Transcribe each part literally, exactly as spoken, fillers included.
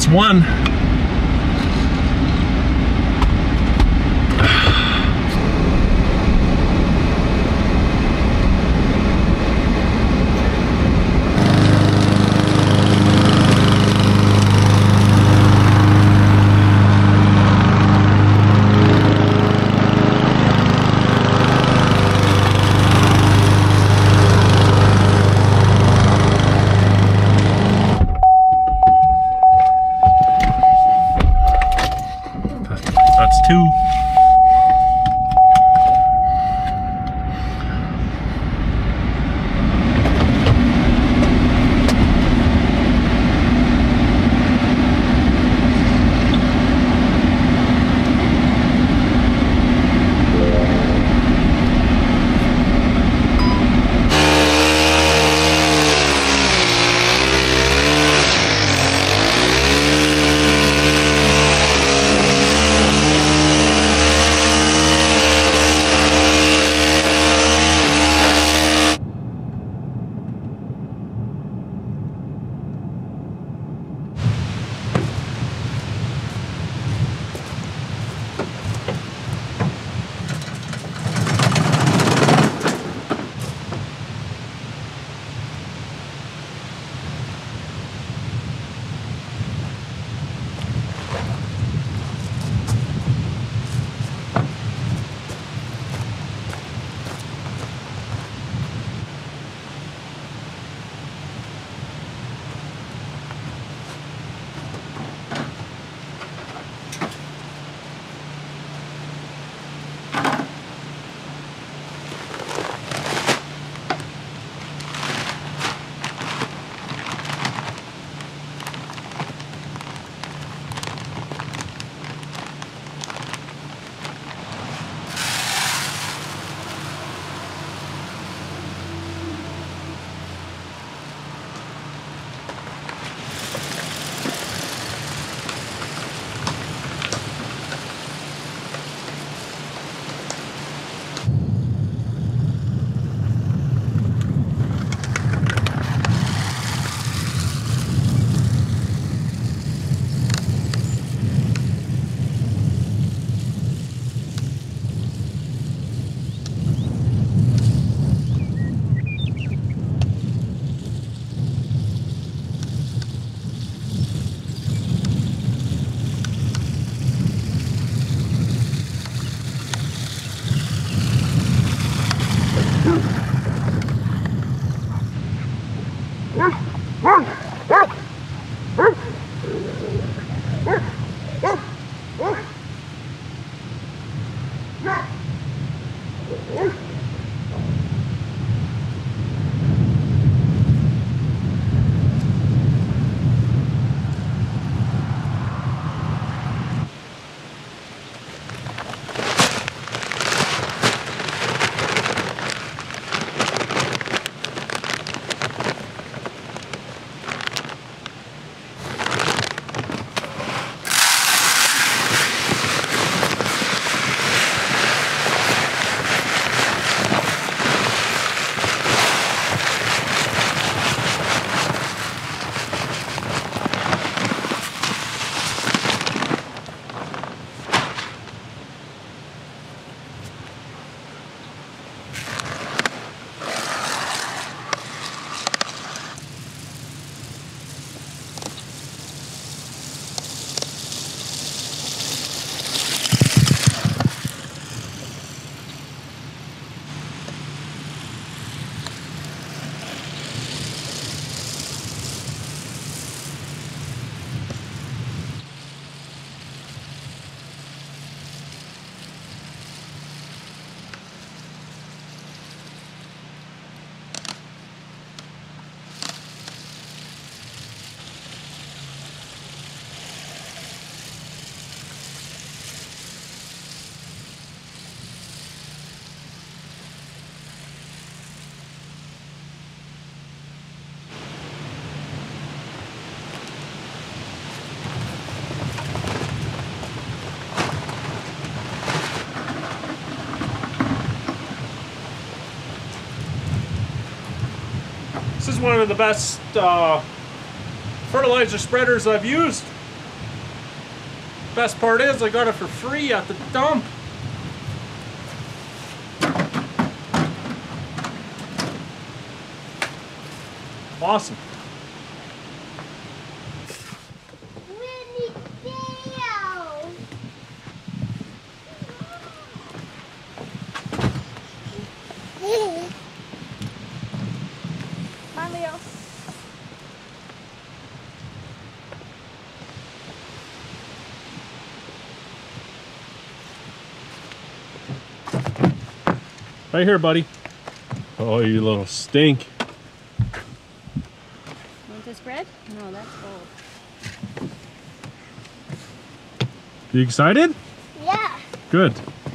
one. That's two. This is one of the best uh, fertilizer spreaders I've used. best part is I got it for free at the dump. Awesome. Come on, Leo. Right here, buddy. Oh, you little stink. Want this bread? No, that's gold. You excited? Yeah. Good.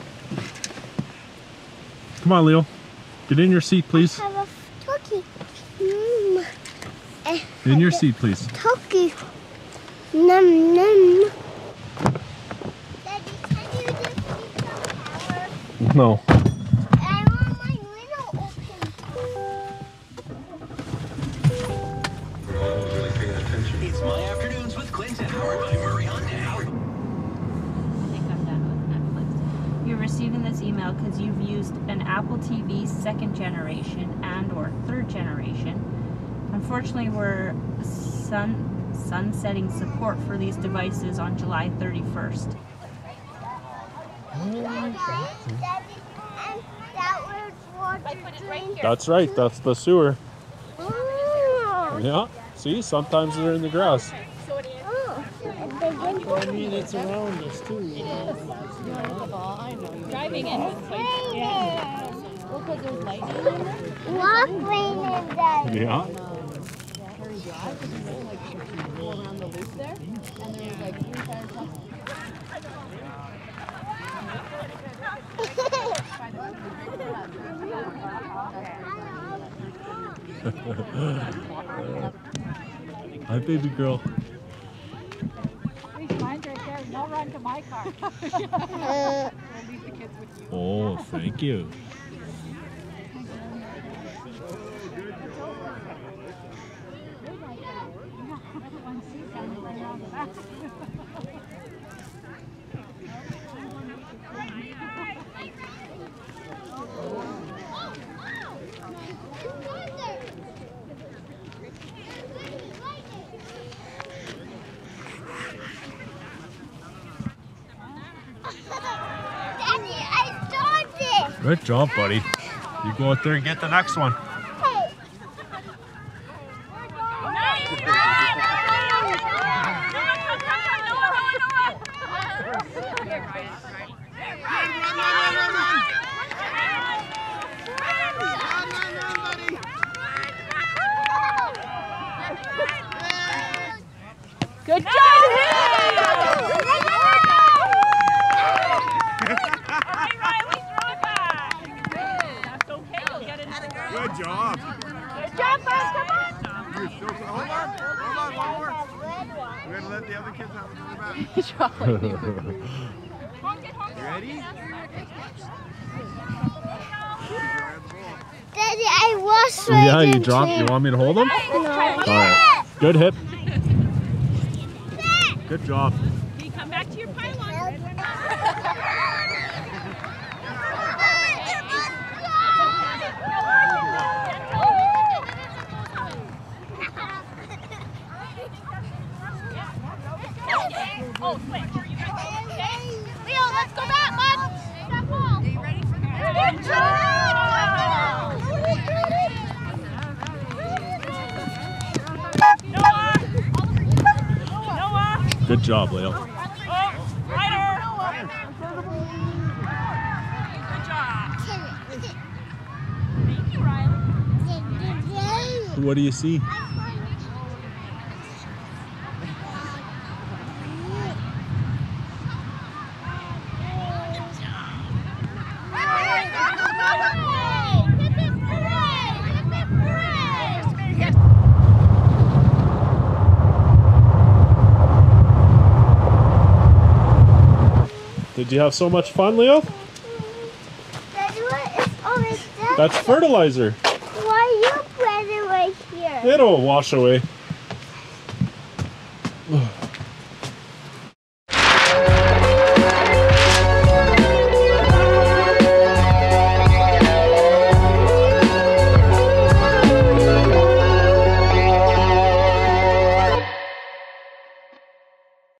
Come on, Leo. Get in your seat, please. I have a turkey. Mm. In your seat, please. Turkey. Num num. Daddy, can you just keep some power? No. I want my window open. It's My Afternoons with Clinton, powered by Murray Hyundai. I think I'm done with Netflix. You're receiving this email because you've used an Apple T V second generation and or third generation. Unfortunately, we're sun sunsetting support for these devices on July thirty-first. That's right. That's the sewer. Oh. Yeah. See, sometimes they're in the grass. Oh. I mean, it's around us too. You know? I know. Driving in with places. Yeah. Well, because there's lightning in there. Walk rain in there. Yeah. Harry Drive, because you know, like, you go around the loop there, and there was like three fire trucks. Hi, baby girl. Mine's right there. No run to my car. We'll leave the kids with you. Oh, thank you. Daddy, I started. Good job, buddy. You go out there and get the next one. Hey. Good job! Good job. Good job, Bob. Come on. You're still, hold on. Hold on, one more. We're going to let the other kids have another back. You ready? Daddy, I was ready. Yeah, you dropped. You want me to hold them? No. All right. Good hit. Good job. Can you come back to your pylon? Oh, switch. You guys okay? Leo, let's go back, bud. That ball. Are you ready for the ball? Good job! Noah! Noah! Good job, Leo. Oh, Ryder! Good job. Thank you, Riley. What do you see? Did you have so much fun, Leo? Daddy, what is over there? That's fertilizer. Why are you putting it right here? It'll wash away.